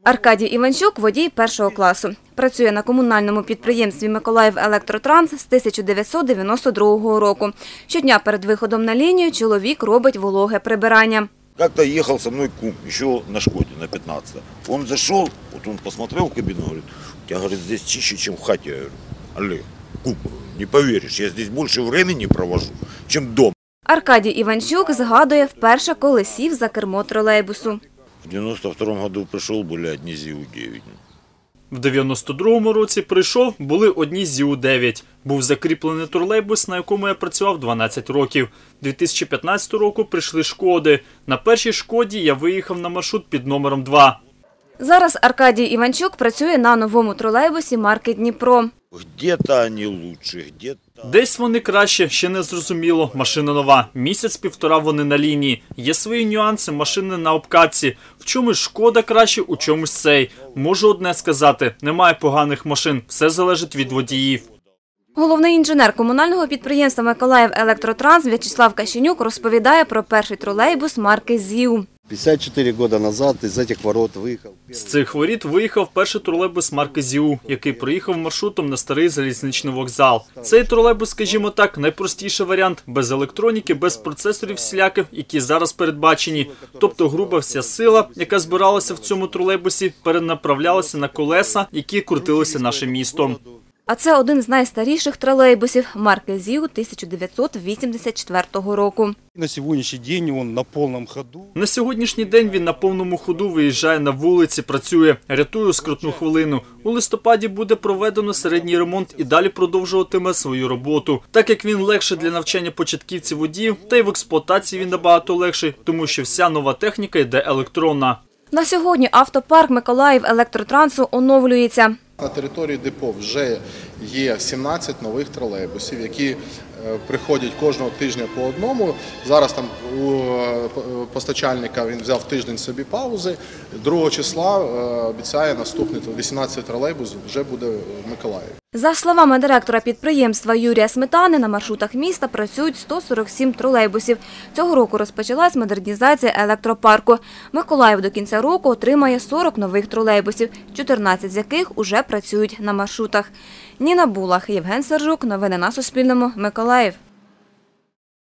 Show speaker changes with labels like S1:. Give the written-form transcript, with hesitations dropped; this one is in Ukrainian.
S1: Аркадій Іванчук – водій першого класу. Працює на комунальному підприємстві «Миколаївелектротранс» з 1992 року. Щодня перед виходом на лінію чоловік робить вологе прибирання.
S2: Как-то ехал со мной кум, еще на Шкоде, на 15. Он зашел, вот он посмотрел в кабину, говорит, у тебя, говорит, здесь чище, чем в хате. Я говорю, Олег, кум, не поверишь, я здесь больше времени провожу, чем дома.
S1: Аркадій Іванчук згадує вперше, коли сів за кермо тролейбусу.
S2: В 92-м году пришел, были одни ЗИУ-9.
S3: В 92-му році прийшов, були одні ЗІУ-9. Був закріплений тролейбус, на якому я працював 12 років. 2015 року прийшли «Шкоди». На першій «Шкоді» я виїхав на маршрут під номером 2.
S1: Зараз Аркадій Іванчук працює на новому тролейбусі марки «Дніпро».
S2: Где-то они лучше, где-то...
S3: Десь вони краще, ще не зрозуміло. Машина нова. Місяць-півтора вони на лінії. Є свої нюанси, машини на обкатці. В чомусь «Шкода» краще, у чомусь цей. Можу одне сказати – немає поганих машин. Все залежить від водіїв.
S1: Головний інженер комунального підприємства «Миколаївелектротранс» В'ячеслав Кащенюк розповідає про перший тролейбус марки ЗІУ.
S4: 54 роки назад із цих ворот виїхав.
S3: З цих воріт виїхав перший тролейбус марки ЗІУ, який проїхав маршрутом на старий залізничний вокзал. Цей тролейбус, скажімо так, найпростіший варіант – без електроніки, без процесорів всіляких, які зараз передбачені. Тобто груба вся сила, яка збиралася в цьому тролейбусі, перенаправлялася на колеса, які крутилися нашим містом.
S1: А це один з найстаріших тролейбусів марки ЗІУ 1984 року.
S4: На сьогоднішній день він на повному ходу.
S3: На сьогоднішній день він на повному ходу виїжджає на вулиці, працює, рятує скрутну хвилину. У листопаді буде проведено середній ремонт і далі продовжуватиме свою роботу. Так як він легший для навчання початківців водіїв, та й в експлуатації він набагато легший, тому що вся нова техніка йде електронна.
S1: На сьогодні автопарк «Миколаївелектротрансу» оновлюється.
S5: На території депо вже є 17 нових тролейбусів, які приходять кожного тижня по одному. Зараз там у постачальника він взяв тиждень собі паузи. 2 числа обіцяє наступний 18 тролейбус вже буде в Миколаєві.
S1: За словами директора підприємства Юрія Сметани, на маршрутах міста працюють 147 тролейбусів. Цього року розпочалась модернізація електропарку. Миколаїв до кінця року отримає 40 нових тролейбусів, 14 з яких уже працюють на маршрутах. Ніна Булах, Євген Сержук. Новини на Суспільному. Миколаїв.